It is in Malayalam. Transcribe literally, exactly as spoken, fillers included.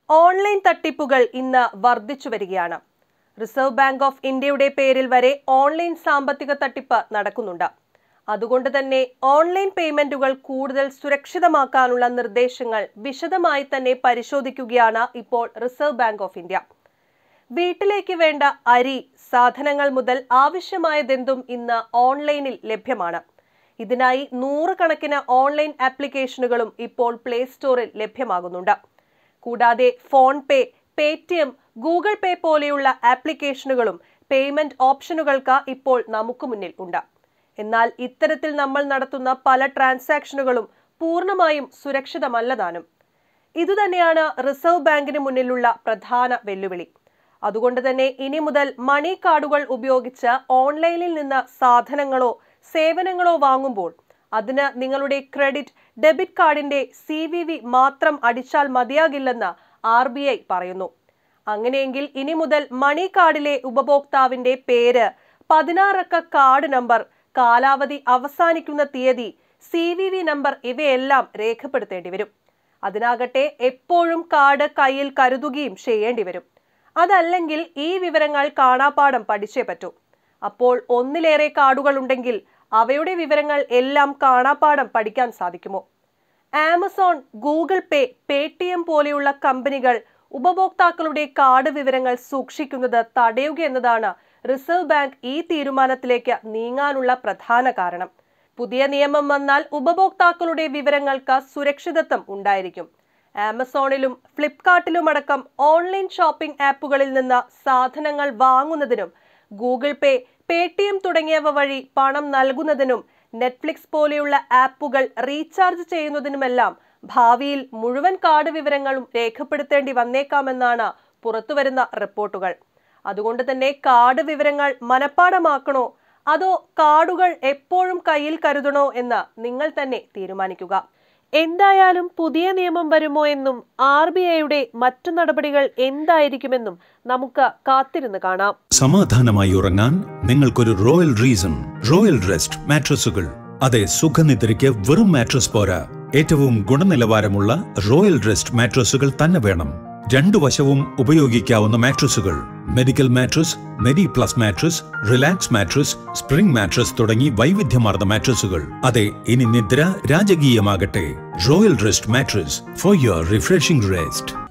ഓൺലൈൻ തട്ടിപ്പുകൾ ഇന്ന് വർദ്ധിച്ചു വരികയാണ്. റിസർവ് ബാങ്ക് ഓഫ് ഇന്ത്യയുടെ പേരിൽ വരെ ഓൺലൈൻ സാമ്പത്തിക തട്ടിപ്പ് നടക്കുന്നുണ്ട്. അതുകൊണ്ട് തന്നെ ഓൺലൈൻ പേയ്മെന്റുകൾ കൂടുതൽ സുരക്ഷിതമാക്കാനുള്ള നിർദ്ദേശങ്ങൾ വിശദമായി തന്നെ പരിശോധിക്കുകയാണ് ഇപ്പോൾ റിസർവ് ബാങ്ക് ഓഫ് ഇന്ത്യ. വീട്ടിലേക്ക് വേണ്ട അരി, സാധനങ്ങൾ മുതൽ ആവശ്യമായതെന്തും ഇന്ന് ഓൺലൈനിൽ ലഭ്യമാണ്. ഇതിനായി നൂറുകണക്കിന് ഓൺലൈൻ ആപ്ലിക്കേഷനുകളും ഇപ്പോൾ പ്ലേ സ്റ്റോറിൽ ലഭ്യമാകുന്നുണ്ട്. കൂടാതെ PhonePe, Paytm, Google Pay പോലെയുള്ള ആപ്ലിക്കേഷനുകളും പേയ്മെന്റ് ഓപ്ഷനുകൾക്ക് ഇപ്പോൾ നമുക്ക് മുന്നിൽ ഉണ്ട്. എന്നാൽ ഇത്തരത്തിൽ നമ്മൾ നടത്തുന്ന പല ട്രാൻസാക്ഷനുകളും പൂർണ്ണമായും സുരക്ഷിതമല്ലതാനും. ഇതുതന്നെയാണ് റിസർവ് ബാങ്കിന് മുന്നിലുള്ള പ്രധാന വെല്ലുവിളി. അതുകൊണ്ട് തന്നെ ഇനി മുതൽ മണി കാർഡുകൾ ഉപയോഗിച്ച് ഓൺലൈനിൽ നിന്ന് സാധനങ്ങളോ സേവനങ്ങളോ വാങ്ങുമ്പോൾ അതിന് നിങ്ങളുടെ ക്രെഡിറ്റ്, ഡെബിറ്റ് കാർഡിന്റെ സി വി വി മാത്രം അടിച്ചാൽ മതിയാകില്ലെന്ന് ആർ ബി ഐ പറയുന്നു. അങ്ങനെയെങ്കിൽ ഇനി മുതൽ മണി കാർഡിലെ ഉപഭോക്താവിന്റെ പേര്, പതിനാറക്ക കാർഡ് നമ്പർ, കാലാവധി അവസാനിക്കുന്ന തീയതി, സി വി വി നമ്പർ ഇവയെല്ലാം രേഖപ്പെടുത്തേണ്ടി വരും. അതിനാകട്ടെ എപ്പോഴും കാർഡ് കയ്യിൽ കരുതുകയും ചെയ്യേണ്ടി വരും. അതല്ലെങ്കിൽ ഈ വിവരങ്ങൾ കാണാപ്പാഠം പഠിച്ചേ പറ്റൂ. അപ്പോൾ ഒന്നിലേറെ കാർഡുകൾ ഉണ്ടെങ്കിൽ അവയുടെ വിവരങ്ങൾ എല്ലാം കാണാപ്പാഠം പഠിക്കാൻ സാധിക്കുമോ? ആമസോൺ, ഗൂഗിൾ പേ, പേടിഎം പോലെയുള്ള കമ്പനികൾ ഉപഭോക്താക്കളുടെ കാർഡ് വിവരങ്ങൾ സൂക്ഷിക്കുന്നത് തടയുക എന്നതാണ് റിസർവ് ബാങ്ക് ഈ തീരുമാനത്തിലേക്ക് നീങ്ങാനുള്ള പ്രധാന കാരണം. പുതിയ നിയമം വന്നാൽ ഉപഭോക്താക്കളുടെ വിവരങ്ങൾക്ക് സുരക്ഷിതത്വം ഉണ്ടായിരിക്കും. ആമസോണിലും ഫ്ലിപ്കാർട്ടിലുമടക്കം ഓൺലൈൻ ഷോപ്പിംഗ് ആപ്പുകളിൽ നിന്ന് സാധനങ്ങൾ വാങ്ങുന്നതിനും ഗൂഗിൾ പേ, പേടിഎം തുടങ്ങിയവ വഴി പണം നൽകുന്നതിനും നെറ്റ്ഫ്ലിക്സ് പോലെയുള്ള ആപ്പുകൾ റീചാർജ് ചെയ്യുന്നതിനുമെല്ലാം ഭാവിയിൽ മുഴുവൻ കാർഡ് വിവരങ്ങളും രേഖപ്പെടുത്തേണ്ടി വന്നേക്കാമെന്നാണ് പുറത്തുവരുന്ന റിപ്പോർട്ടുകൾ. അതുകൊണ്ട് തന്നെ കാർഡ് വിവരങ്ങൾ മനഃപ്പാഠമാക്കണോ അതോ കാർഡുകൾ എപ്പോഴും കയ്യിൽ കരുതണോ എന്ന് നിങ്ങൾ തന്നെ തീരുമാനിക്കുക. എന്തായാലും പുതിയ നിയമം വരുമോ എന്നും ആർ ബി ഐയുടെ മറ്റു നടപടികൾ എന്തായിരിക്കുമെന്നും നമുക്ക് കാത്തിരുന്ന് കാണാം. സമാധാനമായി ഉറങ്ങാൻ നിങ്ങൾക്കൊരു റോയൽ റീസൺ. റോയൽ റെസ്റ്റ് മാട്രസുകൾ. അതെ, സുഖനിദ്രയ്ക്ക് വെറും മാട്രസ് പോരാ, ഏറ്റവും ഗുണനിലവാരമുള്ള റോയൽ റെസ്റ്റ് മാട്രസുകൾ തന്നെ വേണം. രണ്ടു വശവും ഉപയോഗിക്കാവുന്ന മാട്രസുകൾ. Medical mattress, medi plus mattress, relax mattress, spring mattress തുടങ്ങി വൈവിധ്യമാർന്ന മാട്രസുകൾ. അതെ, ഇനി നിദ്ര രാജകീയമാകട്ടെ. Royal rest mattress for your refreshing rest.